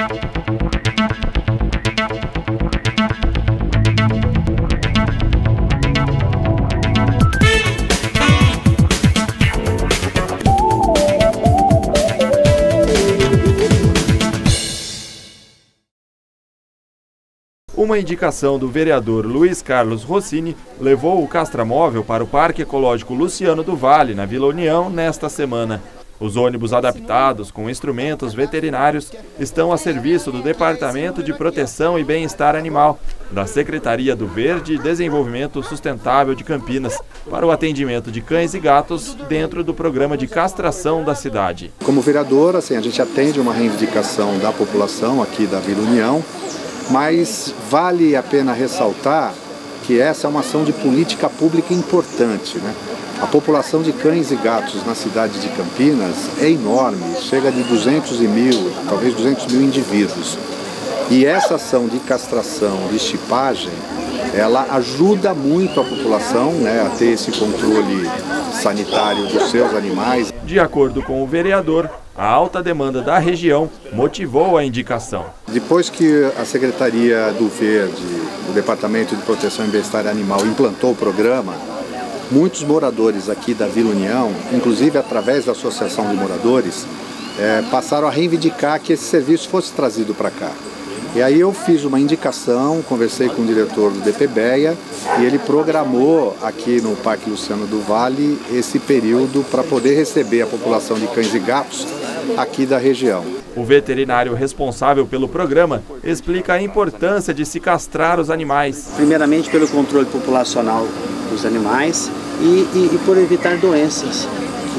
Uma indicação do vereador Luiz Carlos Rossini levou o castramóvel para o Parque Ecológico Luciano do Vale, na Vila União, nesta semana. Os ônibus adaptados com instrumentos veterinários estão a serviço do Departamento de Proteção e Bem-Estar Animal, da Secretaria do Verde e Desenvolvimento Sustentável de Campinas, para o atendimento de cães e gatos dentro do programa de castração da cidade. Como vereador, a gente atende uma reivindicação da população aqui da Vila União, mas vale a pena ressaltar que essa é uma ação de política pública importante, né? A população de cães e gatos na cidade de Campinas é enorme, chega de 200 mil, talvez 200 mil indivíduos. E essa ação de castração, de chipagem, ela ajuda muito a população, né, a ter esse controle sanitário dos seus animais. De acordo com o vereador, a alta demanda da região motivou a indicação. Depois que a Secretaria do Verde, o Departamento de Proteção e Bem-Estar Animal, implantou o programa, muitos moradores aqui da Vila União, inclusive através da Associação de Moradores, passaram a reivindicar que esse serviço fosse trazido para cá. E aí eu fiz uma indicação, conversei com o diretor do DPBEA e ele programou aqui no Parque Luciano do Vale esse período para poder receber a população de cães e gatos aqui da região. O veterinário responsável pelo programa explica a importância de se castrar os animais. Primeiramente pelo controle populacional dos animais e por evitar doenças,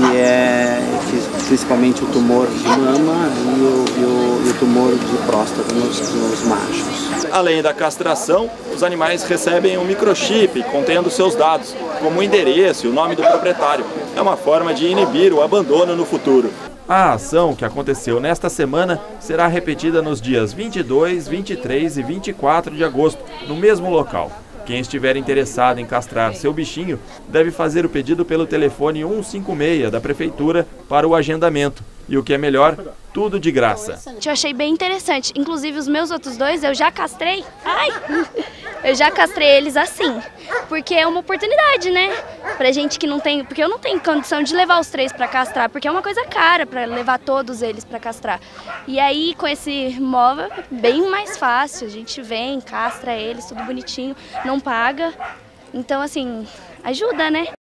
que principalmente o tumor de mama e o tumor de próstata nos machos. Além da castração, os animais recebem um microchip contendo seus dados, como o endereço e o nome do proprietário. É uma forma de inibir o abandono no futuro. A ação, que aconteceu nesta semana, será repetida nos dias 22, 23 e 24 de agosto, no mesmo local. Quem estiver interessado em castrar seu bichinho deve fazer o pedido pelo telefone 156 da Prefeitura para o agendamento. E o que é melhor, tudo de graça. Eu achei bem interessante. Inclusive os meus outros dois eu já castrei. Eu já castrei eles assim. Porque é uma oportunidade, né? Pra gente que não tem... Porque eu não tenho condição de levar os 3 pra castrar, porque é uma coisa cara pra levar todos eles pra castrar. E aí com esse móvel, bem mais fácil. A gente vem, castra eles, tudo bonitinho, não paga. Então assim, ajuda, né?